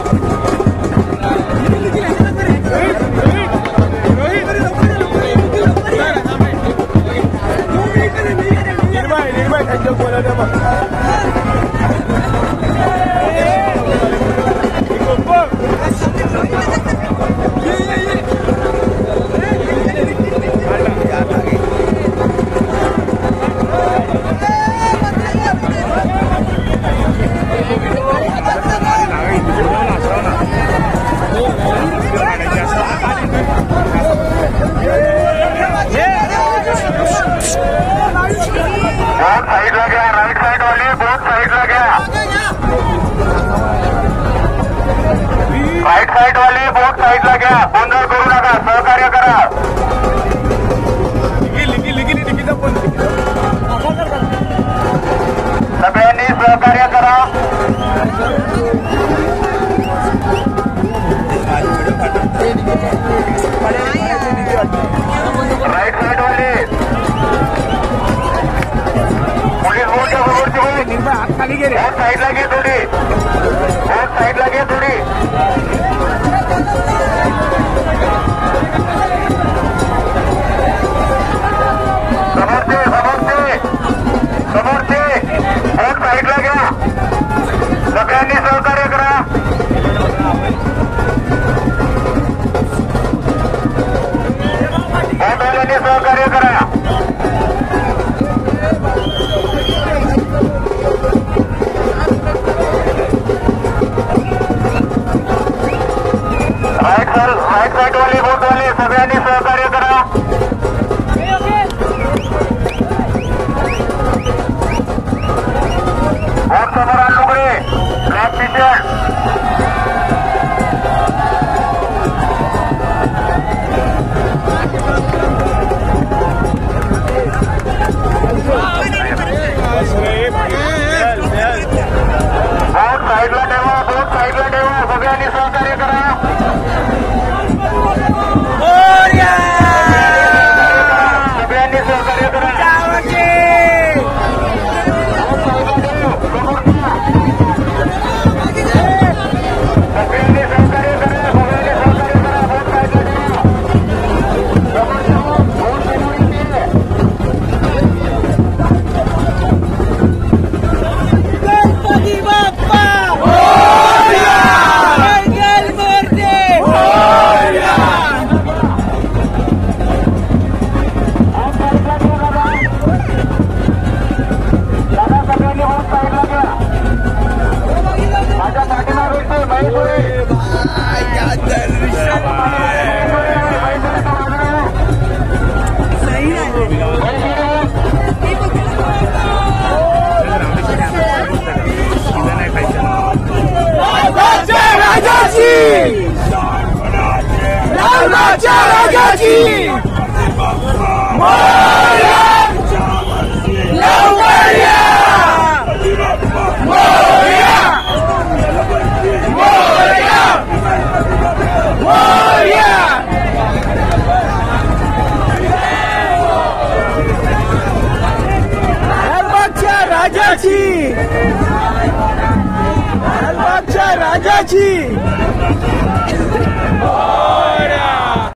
Right side वाले बोट साइडला घ्या, गोंधळ करू नका, सहकार्य करा. सगळ्यांनी सहकार्य करा. राइट साइड वाले पोलीस बोटच्या बरोबरची बोट साईडला घे थोडी, बोट साईडला घे थोडी. समोरचे बोट साईडला घ्या, सगळ्यांनी सहकार्य करा. बोटवाल्यांनी सहकार्य करा. राइट साइड वाले बोटवाले सगळ्यांनी सहकार्य करा. बोट समोर आण लुगडे, ब्लॅक टी शर्ट. बोट साईडला ठेवा, बोट साईडला ठेवा, सगळ्यांनी सहकार्य करा. सगळ्यांनी सहकार्य करा. राजाची